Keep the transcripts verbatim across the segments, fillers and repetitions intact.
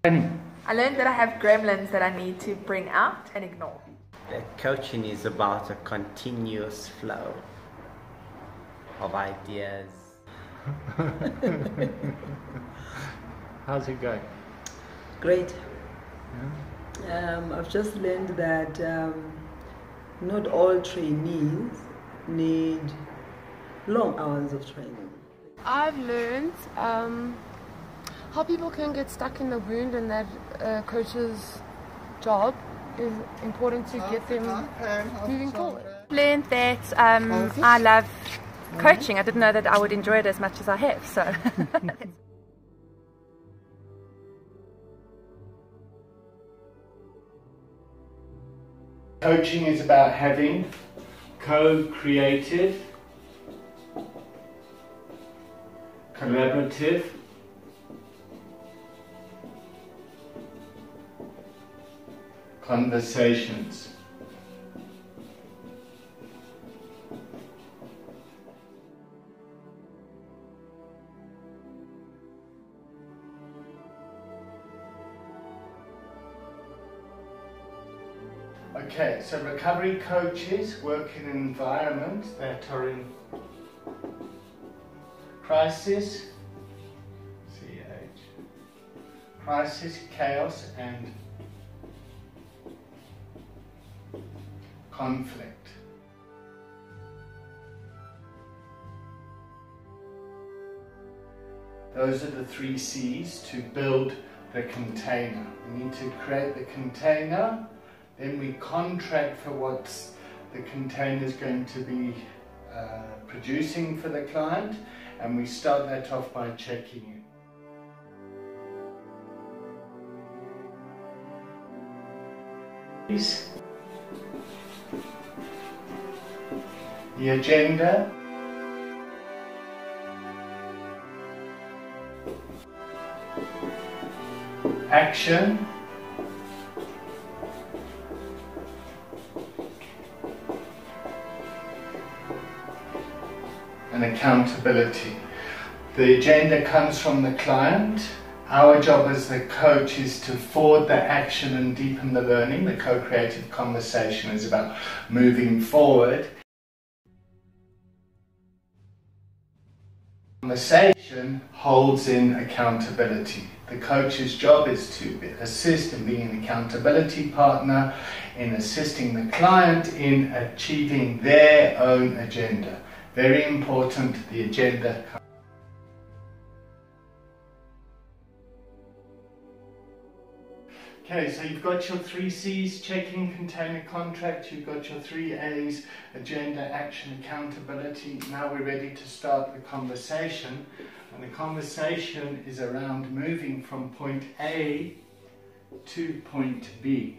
I learned that I have gremlins that I need to bring out and ignore. That coaching is about a continuous flow of ideas. How's it going? Great. Yeah. Um, I've just learned that um, not all trainees need long hours of training. I've learned um, how people can get stuck in the wound, and that a coach's job is important to get them moving forward. Learned that um, I love coaching. I didn't know that I would enjoy it as much as I have. So. Coaching is about having co-creative, collaborative, conversations. Okay, so recovery coaches work in an environment that are in crisis, C H, crisis, chaos and conflict. Those are the three C's to build the container. We need to create the container. Then we contract for what the container is going to be uh, producing for the client, and we start that off by checking it. The agenda, action, and accountability. The agenda comes from the client. Our job as the coach is to forward the action and deepen the learning. The co-creative conversation is about moving forward. Conversation holds in accountability. The coach's job is to assist in being an accountability partner, in assisting the client in achieving their own agenda. Very important, the agenda. Okay, so you've got your three C's, checking, container, contract. You've got your three A's, agenda, action, accountability. Now we're ready to start the conversation. And the conversation is around moving from point A to point B.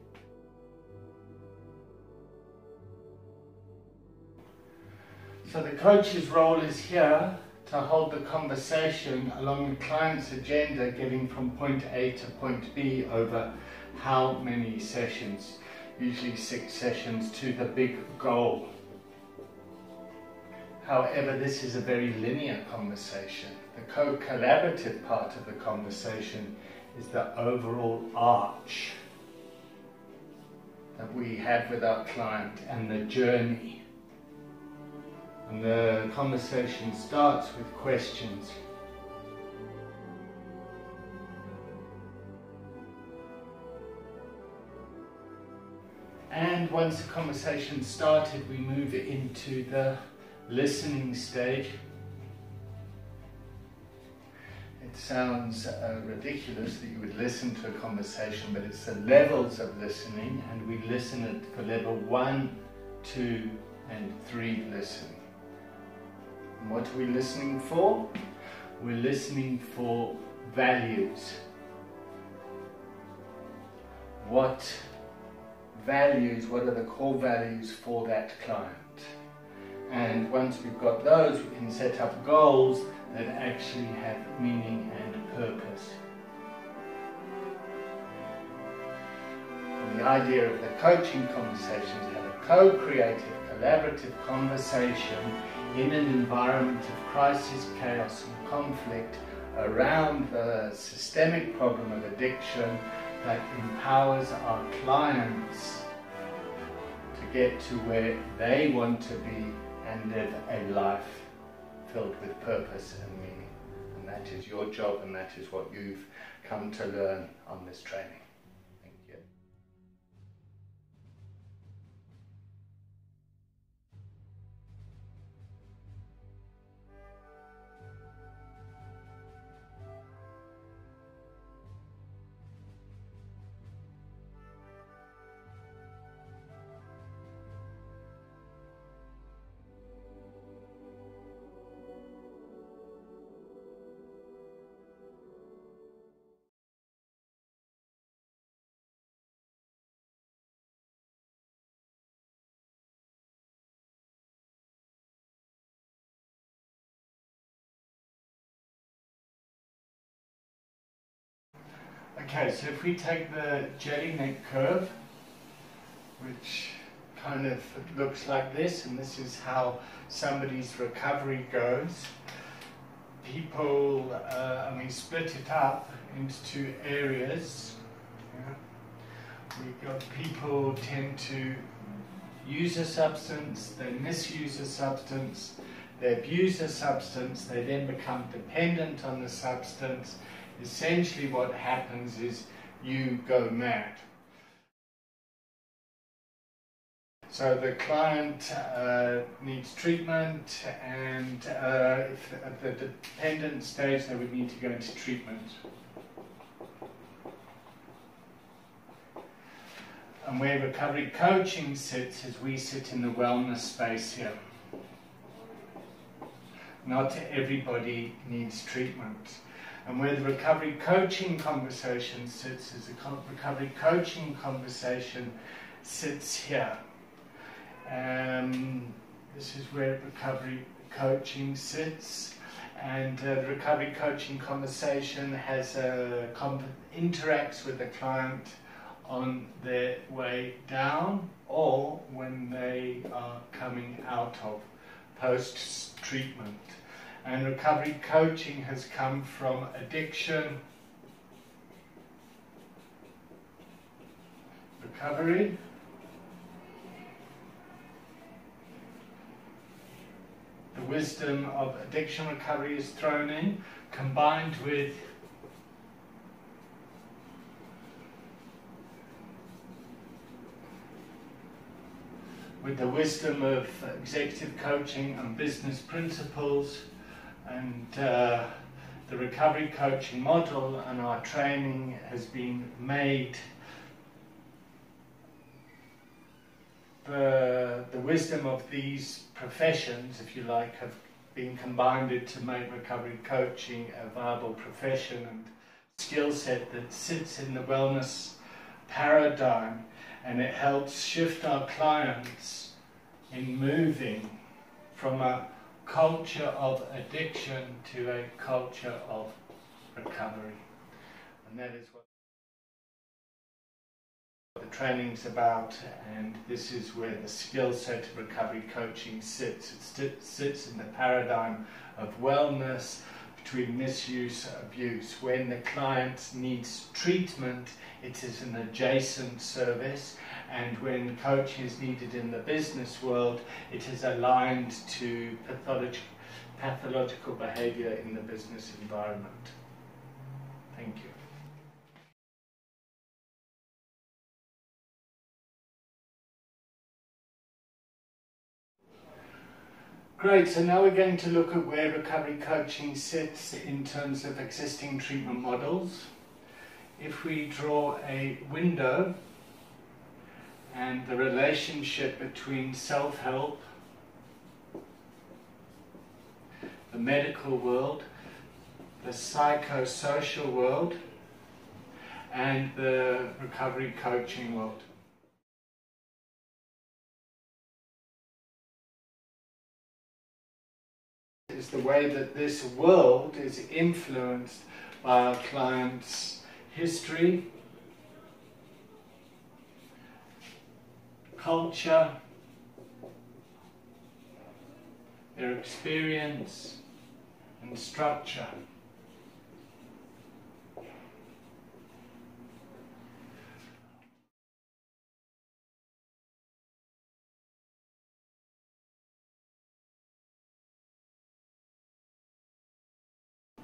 So the coach's role is here to hold the conversation along the client's agenda, getting from point A to point B over how many sessions, usually six sessions, to the big goal. However, this is a very linear conversation. The co-collaborative part of the conversation is the overall arch that we have with our client and the journey. And the conversation starts with questions. And once the conversation started, we move into the listening stage. It sounds uh, ridiculous that you would listen to a conversation, but it's the levels of listening, and we listen at for level one, two, and three listening. And what are we listening for? We're listening for values. What values, what are the core values for that client? And once we've got those, we can set up goals that actually have meaning and purpose. And the idea of the coaching conversation is to have a co-creative, collaborative conversation in an environment of crisis, chaos and conflict around the systemic problem of addiction that empowers our clients to get to where they want to be and live a life filled with purpose and meaning. And that is your job, and that is what you've come to learn on this training. Thank you. Okay, so if we take the jelly neck curve, which kind of looks like this, and this is how somebody's recovery goes. People, uh, and we split it up into two areas. Yeah. We've got people tend to use a substance, they misuse a substance, they abuse a substance, they then become dependent on the substance. Essentially what happens is you go mad. So the client uh, needs treatment, and uh, if at the dependent stage they would need to go into treatment. And where recovery coaching sits is we sit in the wellness space here. Not everybody needs treatment. And where the recovery coaching conversation sits is the recovery coaching conversation sits here. Um, this is where recovery coaching sits, and uh, the recovery coaching conversation has a comp interacts with the client on their way down or when they are coming out of post-treatment. And recovery coaching has come from addiction, recovery, the wisdom of addiction recovery is thrown in, combined with with the wisdom of executive coaching and business principles. And uh, the recovery coaching model and our training has been made, the, the wisdom of these professions, if you like, have been combined to make recovery coaching a viable profession and skill set that sits in the wellness paradigm, and it helps shift our clients in moving from a culture of addiction to a culture of recovery. And that is what the training's about, and this is where the skill set of recovery coaching sits. It st sits in the paradigm of wellness between misuse and abuse. When the client needs treatment, it is an adjacent service, and when coaching is needed in the business world, it is aligned to pathologic, pathological behavior in the business environment. Thank you. Great, so now we're going to look at where recovery coaching sits in terms of existing treatment models. If we draw a window and the relationship between self-help, the medical world, the psychosocial world, and the recovery coaching world. Is the way that this world is influenced by our clients' history, culture, their experience and structure.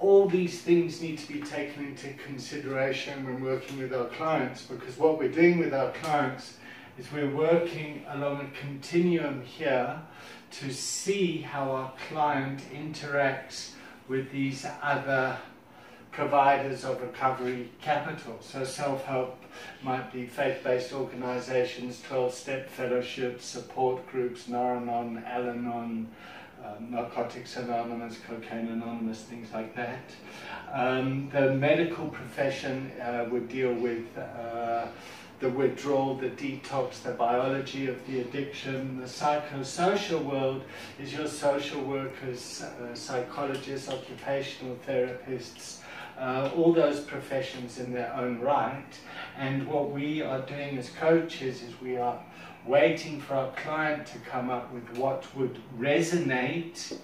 all these things need to be taken into consideration when working with our clients, because what we're doing with our clients is we're working along a continuum here to see how our client interacts with these other providers of recovery capital. So self-help might be faith-based organizations, twelve-step fellowships, support groups, Nar-Anon, Al-Anon, um, Narcotics Anonymous, Cocaine Anonymous, things like that. Um, the medical profession uh, would deal with uh, the withdrawal, the detox, the biology of the addiction. The psychosocial world is your social workers, uh, psychologists, occupational therapists, uh, all those professions in their own right. And what we are doing as coaches is we are waiting for our client to come up with what would resonate,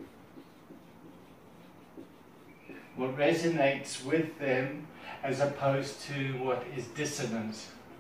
what resonates with them, as opposed to what is dissonant.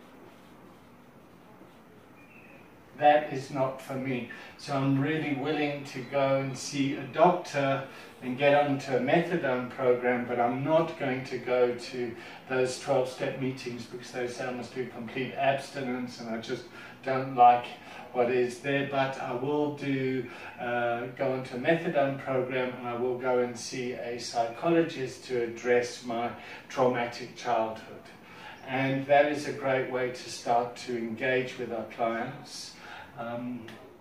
That is not for me. So I'm really willing to go and see a doctor and get onto a methadone program, but I'm not going to go to those twelve-step meetings because they say I must do complete abstinence, and I just don't like what is there. But I will do uh, go into a methadone program, and I will go and see a psychologist to address my traumatic childhood. And that is a great way to start to engage with our clients. Um,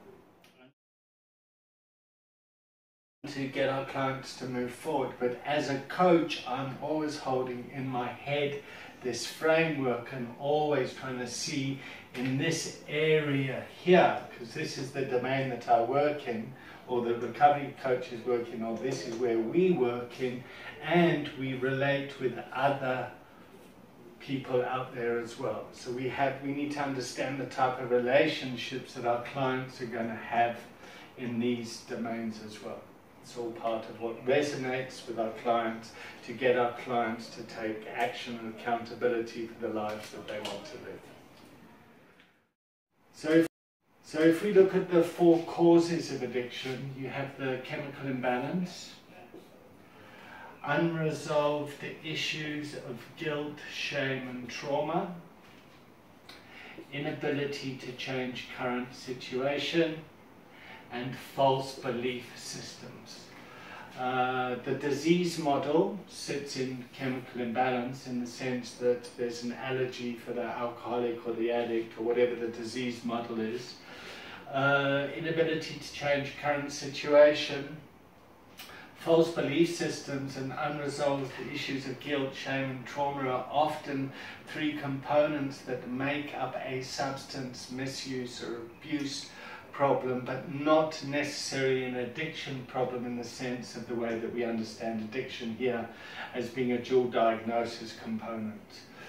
to get our clients to move forward. But as a coach, I'm always holding in my head this framework and always trying to see in this area here, because this is the domain that I work in, or the recovery coaches work in, or this is where we work in, and we relate with other people out there as well. So we have, we need to understand the type of relationships that our clients are going to have in these domains as well. It's all part of what resonates with our clients to get our clients to take action and accountability for the lives that they want to live. So if, so if we look at the four causes of addiction, you have the chemical imbalance, unresolved issues of guilt, shame and trauma, inability to change current situation, and false belief systems. Uh, the disease model sits in chemical imbalance in the sense that there's an allergy for the alcoholic or the addict or whatever the disease model is. Uh, inability to change current situation, false belief systems and unresolved issues of guilt, shame and trauma are often three components that make up a substance misuse or abuse problem, but not necessarily an addiction problem in the sense of the way that we understand addiction here as being a dual diagnosis component.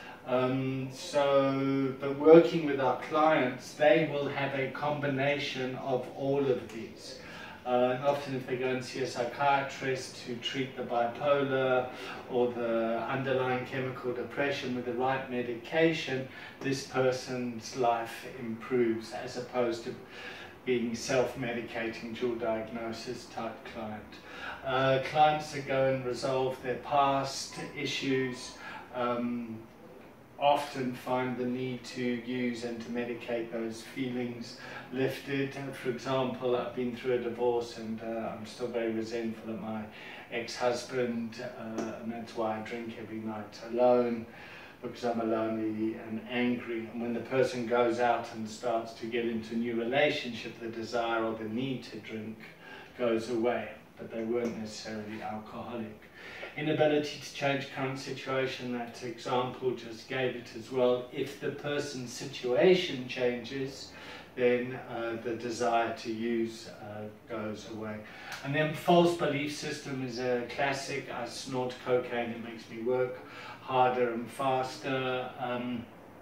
Um, so, but working with our clients, they will have a combination of all of these. Uh, and often if they go and see a psychiatrist to treat the bipolar or the underlying chemical depression with the right medication, this person's life improves, as opposed to being self-medicating dual diagnosis type client. Uh, clients that go and resolve their past issues um, often find the need to use and to medicate those feelings lifted. For example, I've been through a divorce and uh, I'm still very resentful of my ex-husband, uh, and that's why I drink every night alone, because I'm lonely and angry. And when the person goes out and starts to get into a new relationship, the desire or the need to drink goes away, but they weren't necessarily alcoholic. Inability to change current situation, that example just gave it as well. If the person's situation changes, then uh, the desire to use uh, goes away. And then false belief system is a classic. I snort cocaine, it makes me work harder and faster. Um,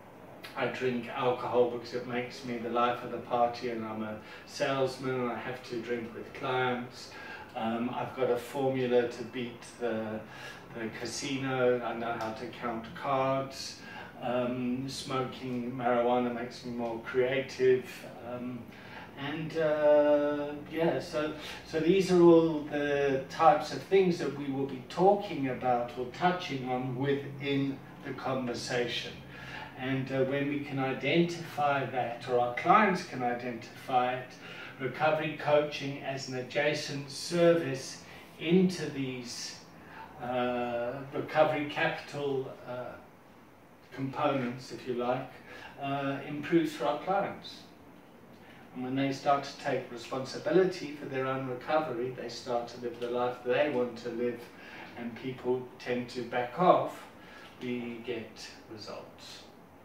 I drink alcohol because it makes me the life of the party, and I'm a salesman and I have to drink with clients. Um, I've got a formula to beat the, the casino. I know how to count cards. Um, smoking marijuana makes me more creative. Um, and uh, yeah, so so these are all the types of things that we will be talking about or touching on within the conversation. And uh, when we can identify that, or our clients can identify it, recovery coaching as an adjacent service into these uh, recovery capital uh, components, if you like, uh, improves for our clients. And when they start to take responsibility for their own recovery, they start to live the life they want to live, and people tend to back off, we get results.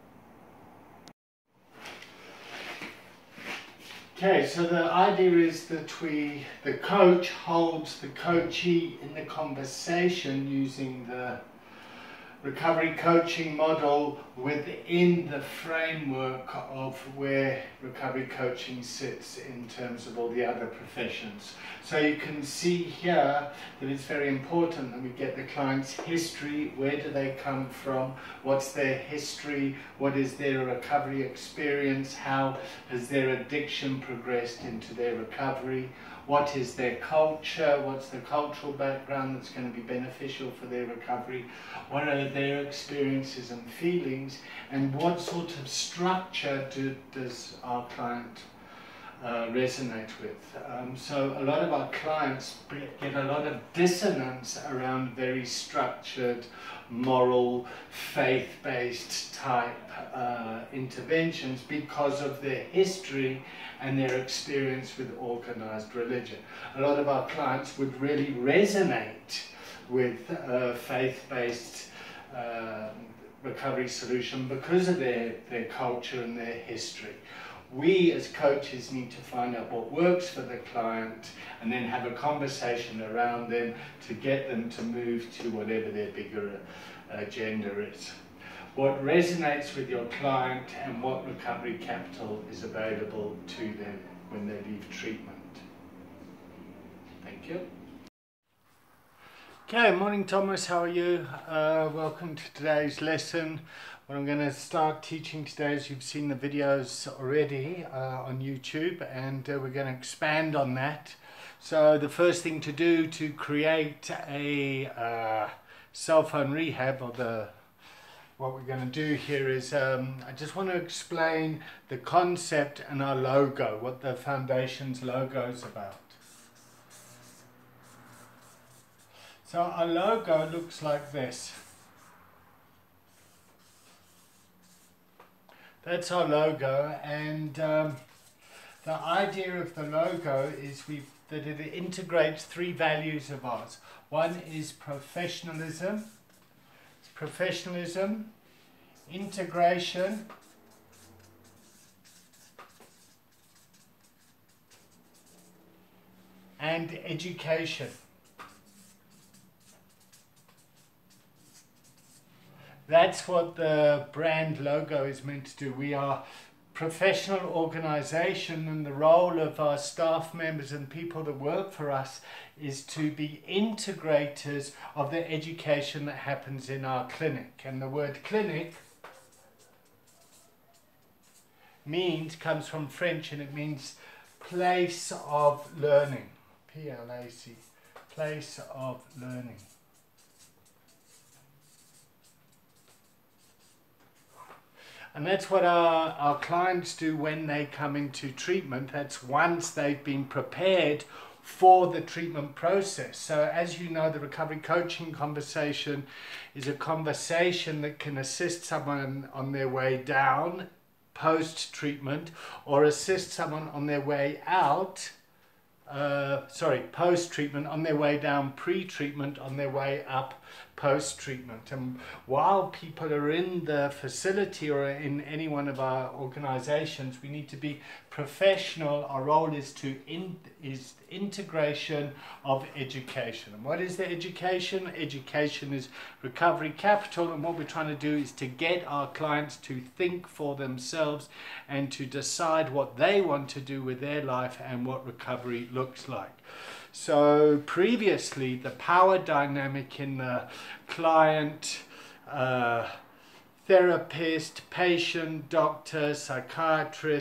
Okay, so the idea is that we, the coach holds the coachee in the conversation using the recovery coaching model within the framework of where recovery coaching sits in terms of all the other professions. So you can see here that it's very important that we get the client's history. Where do they come from? What's their history? What is their recovery experience? How has their addiction progressed into their recovery? What is their culture? What's the cultural background that's going to be beneficial for their recovery? What are their experiences and feelings? And what sort of structure do, does our client uh, resonate with? Um, so a lot of our clients get a lot of dissonance around very structured, moral, faith-based type uh, interventions because of their history and their experience with organized religion. A lot of our clients would really resonate with uh, faith-based uh, recovery solution because of their, their culture and their history. We as coaches need to find out what works for the client and then have a conversation around them to get them to move to whatever their bigger agenda is. What resonates with your client and what recovery capital is available to them when they leave treatment. Thank you. Okay, morning Thomas, how are you? Uh, welcome to today's lesson. What I'm going to start teaching today, as you've seen the videos already uh, on YouTube, and uh, we're going to expand on that. So the first thing to do to create a uh, cell phone rehab, or the what we're going to do here is um, I just want to explain the concept and our logo, what the Foundation's logo is about. So our logo looks like this. That's our logo, and um, the idea of the logo is we that it integrates three values of ours. One is professionalism. Professionalism, integration, and education. That's what the brand logo is meant to do. We are professional organization, and the role of our staff members and people that work for us is to be integrators of the education that happens in our clinic. And the word clinic means, comes from French, and it means place of learning. P L A C, place of learning. And that's what our, our clients do when they come into treatment. That's once they've been prepared for the treatment process. So as you know, the recovery coaching conversation is a conversation that can assist someone on their way down post-treatment, or assist someone on their way out, uh, sorry, post-treatment, on their way down pre-treatment, on their way up post-treatment. And while people are in the facility or in any one of our organizations, we need to be professional. Our role is to in, is integration of education. And what is the education? Education is recovery capital, and what we're trying to do is to get our clients to think for themselves and to decide what they want to do with their life and what recovery looks like. So previously, the power dynamic in the client, uh, therapist, patient, doctor, psychiatrist,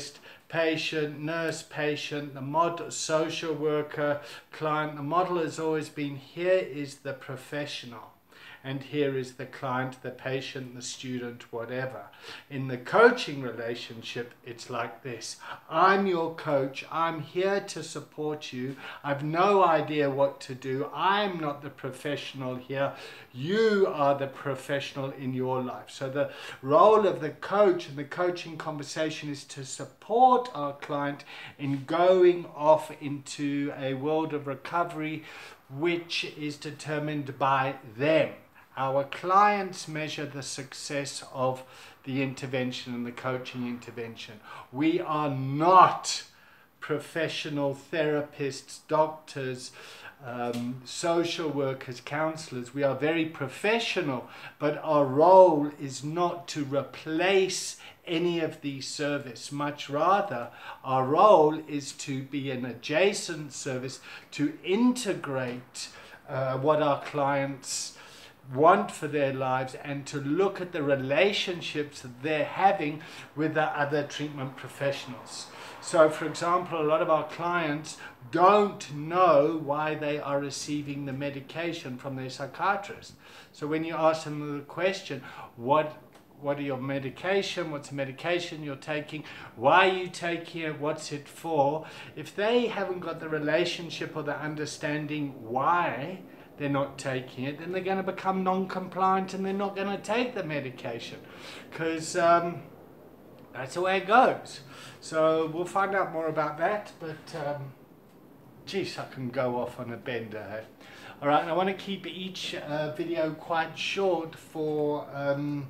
patient, nurse, patient, the model, social worker, client. The model has always been, here is the professional, and here is the client, the patient, the student, whatever. In the coaching relationship, it's like this. I'm your coach. I'm here to support you. I've no idea what to do. I'm not the professional here. You are the professional in your life. So the role of the coach in the coaching conversation is to support our client in going off into a world of recovery, which is determined by them. Our clients measure the success of the intervention and the coaching intervention. We are not professional therapists, doctors, um, social workers, counselors. We are very professional, but our role is not to replace any of these services. Much rather, our role is to be an adjacent service to integrate uh, what our clients want for their lives, and to look at the relationships that they're having with the other treatment professionals. So, for example, a lot of our clients don't know why they are receiving the medication from their psychiatrist. So when you ask them the question, what what are your medication, what's the medication you're taking, why are you taking it, what's it for, if they haven't got the relationship or the understanding why they're not taking it, then they're going to become non-compliant and they're not going to take the medication, because um, that's the way it goes. So we'll find out more about that, but um, geez, I can go off on a bender. Eh? All right, and I want to keep each uh, video quite short for um,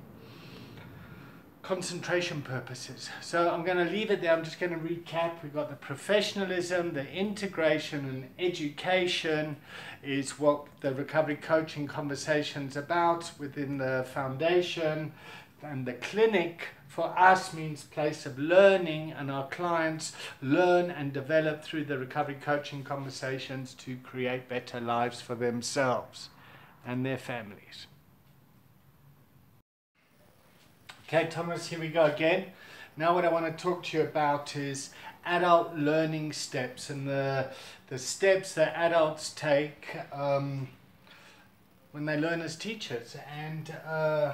concentration purposes. So I'm going to leave it there. I'm just going to recap. We've got the professionalism, the integration, and education is what the recovery coaching conversation's about within the foundation. And the clinic for us means place of learning, and our clients learn and develop through the recovery coaching conversations to create better lives for themselves and their families. Okay, Thomas, here we go again. Now what I want to talk to you about is adult learning steps, and the, the steps that adults take um, when they learn as teachers. And uh,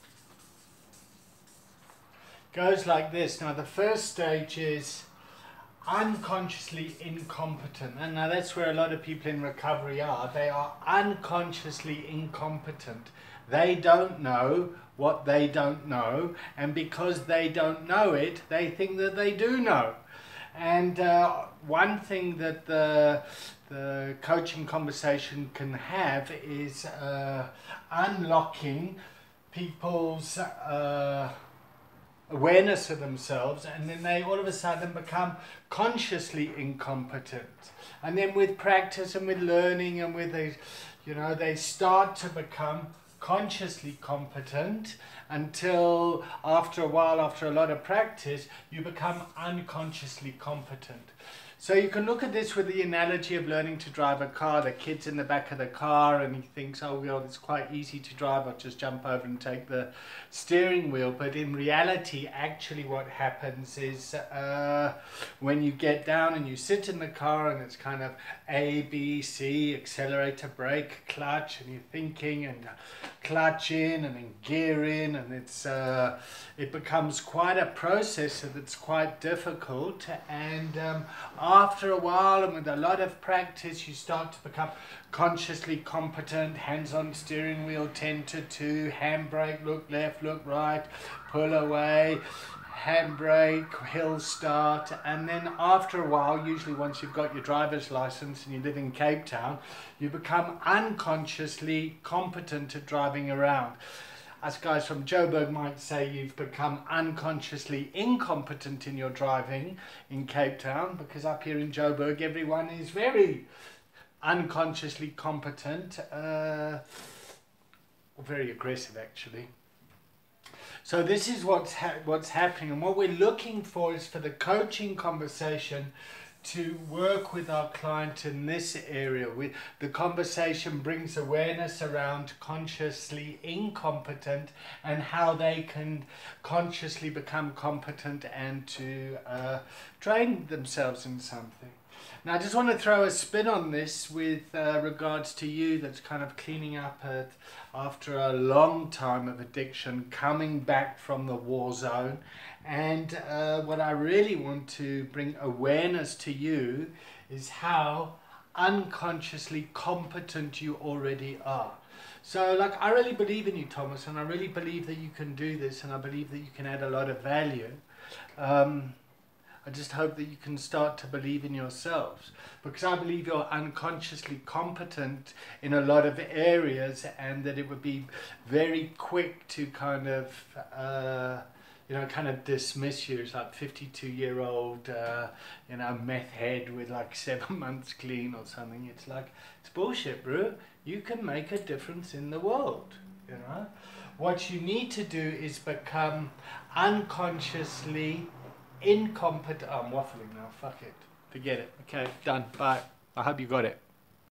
goes like this. Now the first stage is unconsciously incompetent, and now that's where a lot of people in recovery are. They are unconsciously incompetent. They don't know what they don't know, and because they don't know it, they think that they do know. And uh, one thing that the, the coaching conversation can have is uh, unlocking people's uh, awareness of themselves, and then they all of a sudden become consciously incompetent. And then with practice and with learning and with the, you know, they start to become consciously competent, until after a while, after a lot of practice, you become unconsciously competent. So you can look at this with the analogy of learning to drive a car. The kid's in the back of the car and he thinks, oh well, it's quite easy to drive, I'll just jump over and take the steering wheel. But in reality, actually what happens is uh, when you get down and you sit in the car and it's kind of A, B, C, accelerator, brake, clutch, and you're thinking, and clutch in and then gear in, and it's uh, it becomes quite a process that's quite difficult. And um, after a while, and with a lot of practice, you start to become consciously competent. Hands on steering wheel, ten to two, handbrake, look left, look right, pull away, handbrake, hill start. And then after a while, usually once you've got your driver's license and you live in Cape Town, you become unconsciously competent at driving around. Us guys from Joburg might say you've become unconsciously incompetent in your driving in Cape Town, because up here in Joburg everyone is very unconsciously competent, uh, very aggressive actually. So this is what's, ha what's happening, and what we're looking for is for the coaching conversation to work with our client in this area. We, the conversation brings awareness around consciously incompetent and how they can consciously become competent and to uh, train themselves in something. Now I just want to throw a spin on this with uh, regards to you that's kind of cleaning up at, after a long time of addiction, coming back from the war zone. And uh, what I really want to bring awareness to you is how unconsciously competent you already are. So like, I really believe in you, Thomas, and I really believe that you can do this, and I believe that you can add a lot of value. Um, I just hope that you can start to believe in yourselves, because I believe you're unconsciously competent in a lot of areas, and that it would be very quick to kind of uh, you know, kind of dismiss you as like fifty-two year old, uh, you know, meth head with like seven months clean or something. It's like, it's bullshit, bro. You can make a difference in the world, you know. What you need to do is become unconsciously incompetent. Oh, I'm waffling now, fuck it. Forget it. Okay, done, bye. I hope you got it.